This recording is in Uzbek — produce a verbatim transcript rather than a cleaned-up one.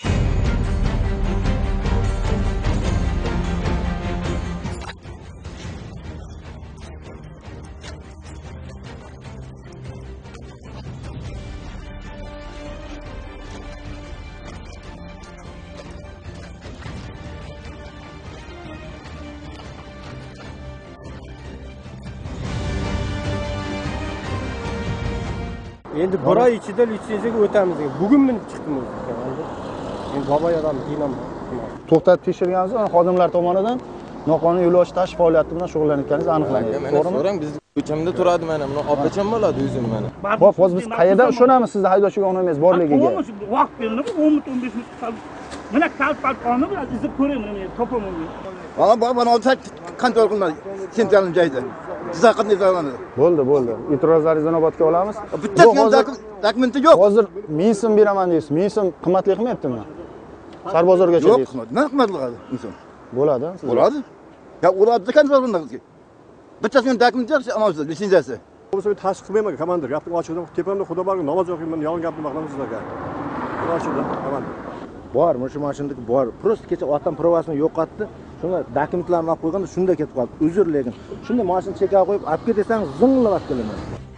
Endi bir oy ichida litsenziyaga o'tamiz degan. Bugun minib chiqdim o'zi. Men boboy odam qiynam. To'xtatib tekshirgansiz, xodimlar tomonidan noqonuniy yo'l tashish faoliyati bilan shug'ullanayotganingiz aniqlangan. To'g'rimi? So'rang, biz ko'chamda turadi mana, buni opacham bo'ladi o'zim mana. Xo'p, hozir biz qayerdan ishonamiz sizda haydovchiga o'rnamaysiz borligiga? Vaqt beriladi, o'n minut o'n besh minut qoldi. Mana kalp-palp olib, biraz izlab ko'rayman, men topaman. Valla bu bana olsa kontrol qilmadi. Sentralni joyida. Siz qanday qilasiz? Bo'ldi, bo'ldi. E'tirozlaringizni inobatga olamiz. Bitta dokumenti yo'q. Hozir ming so'm beraman deysiz. ming so'm qimmatli qilmayaptimi? Sarbozorgacha deysiz. Yo'q, nima qimmatli qiladi inson? Bo'ladi. Bo'ladi. Ya ularni kontrol qilmaydi. Bittasini dokumenti yo'q, amalsiz, litsenziyasi. Bo'lsa tashqi qilmayman, komandir. Gapni ochiqdan tepamda xudo barga namoz o'qiyman, yolg'on gapni maqlaman sizlarga. Ochiqdan, komandir. Bor, mana shu mashinadagi bor. Prosta kecha otam provasini yo'qotdi. Shunga dokumentlarni olib qo'yganda shunda ketib qoldi. Uzr lekin. Shunda mashina cheka qo'yib, olib ketasangiz zing'illab olib kelaman.